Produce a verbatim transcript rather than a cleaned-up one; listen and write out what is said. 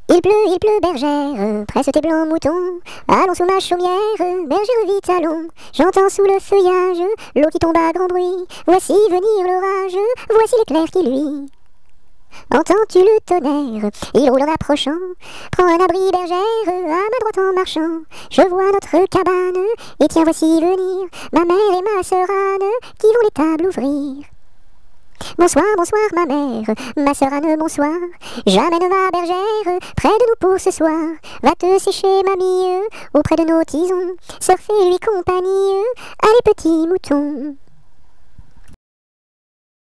Il pleut, il pleut, bergère, presse tes blancs moutons. Allons sous ma chaumière, bergère vite allons. J'entends sous le feuillage l'eau qui tombe à grand bruit. Voici venir l'orage, voici l'éclair qui luit. Entends-tu le tonnerre? Il roule en approchant. Prends un abri, bergère, à ma droite en marchant. Je vois notre cabane, et tiens voici venir ma mère et ma sœur Anne, qui vont les tables ouvrir. Bonsoir, bonsoir ma mère, ma sœur Anne, bonsoir. J'amène ma bergère près de nous pour ce soir. Va te sécher mamie, auprès de nos tisons. Sœur fais-lui compagnie, allez petits moutons.